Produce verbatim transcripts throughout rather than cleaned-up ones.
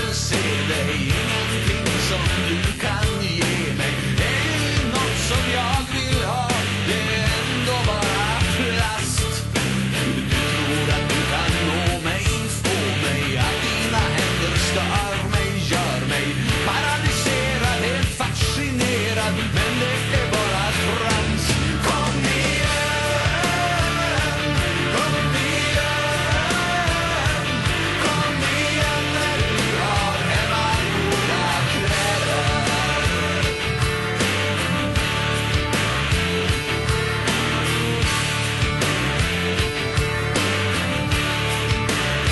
inte se dig. Ingenting som du kan ge mig. Det är något som jag vill ha. Det är ändå bara plast. Du tror att du kan nå mig, få mig. Att dina händer stör mig, gör mig paralyserad, helt fascinerad. Men det är bara trams. Kom igen, kom igen, kom igen när du har hemma goda kläder.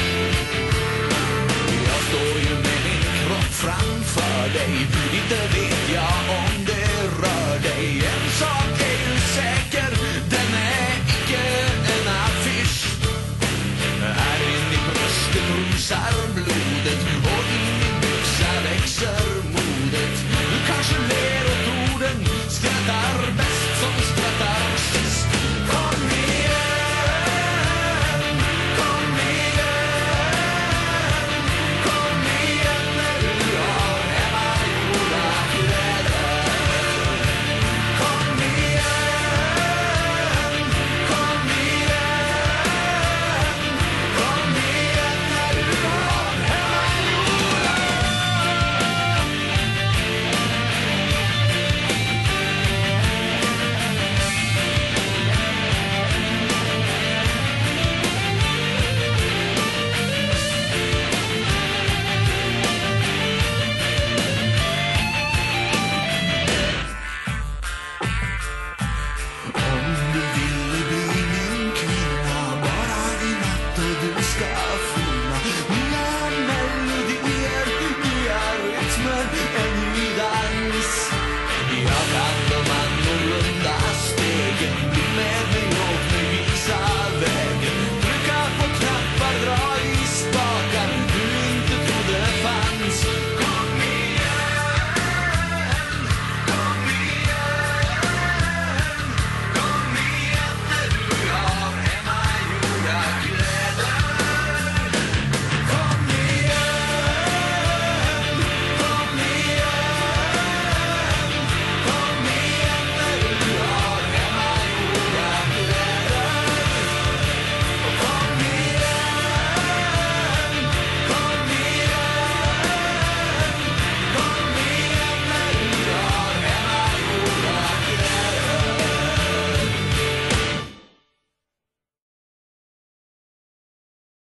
Jag står ju med min kropp framför dig. Inte vet